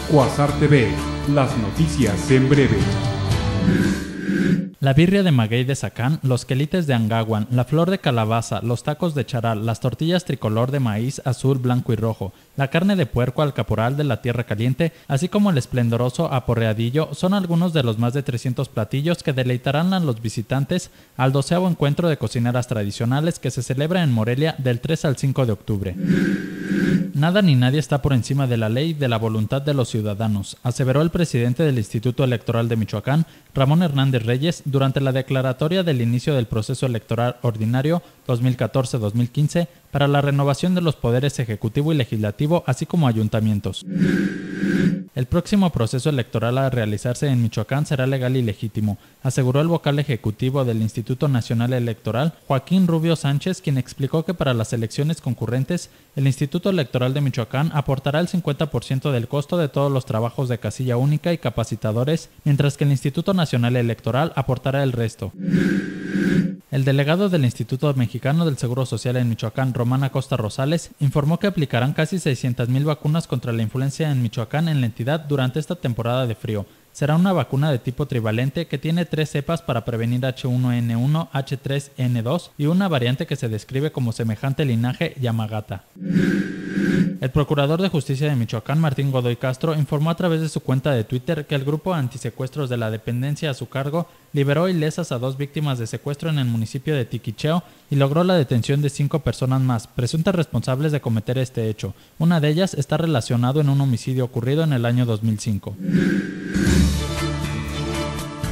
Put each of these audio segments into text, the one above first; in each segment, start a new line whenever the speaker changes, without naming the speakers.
Quasar TV, las noticias en breve.
La birria de maguey de Zacán, los quelites de Angahuan, la flor de calabaza, los tacos de charal, las tortillas tricolor de maíz azul, blanco y rojo, la carne de puerco al caporal de la Tierra Caliente, así como el esplendoroso aporreadillo, son algunos de los más de 300 platillos que deleitarán a los visitantes al 12º encuentro de cocineras tradicionales que se celebra en Morelia del 3 al 5 de octubre. Nada ni nadie está por encima de la ley y de la voluntad de los ciudadanos, aseveró el presidente del Instituto Electoral de Michoacán, Ramón Hernández Reyes, durante la declaratoria del inicio del proceso electoral ordinario 2014-2015 para la renovación de los poderes ejecutivo y legislativo, así como ayuntamientos. El próximo proceso electoral a realizarse en Michoacán será legal y legítimo, aseguró el vocal ejecutivo del Instituto Nacional Electoral, Joaquín Rubio Sánchez, quien explicó que para las elecciones concurrentes, el Instituto Electoral de Michoacán aportará el 50% del costo de todos los trabajos de casilla única y capacitadores, mientras que el Instituto Nacional Electoral aportará el resto. El delegado del Instituto Mexicano del Seguro Social en Michoacán, Román Acosta Rosales, informó que aplicarán casi 600,000 vacunas contra la influenza en Michoacán en la entidad durante esta temporada de frío. Será una vacuna de tipo trivalente que tiene 3 cepas para prevenir H1N1, H3N2 y una variante que se describe como semejante linaje Yamagata. El procurador de justicia de Michoacán, Martín Godoy Castro, informó a través de su cuenta de Twitter que el grupo antisecuestros de la dependencia a su cargo liberó ilesas a 2 víctimas de secuestro en el municipio de Tiquicheo y logró la detención de 5 personas más, presuntas responsables de cometer este hecho. Una de ellas está relacionado en un homicidio ocurrido en el año 2005.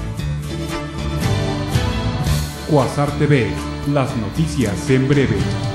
Quasar TV, las noticias en breve.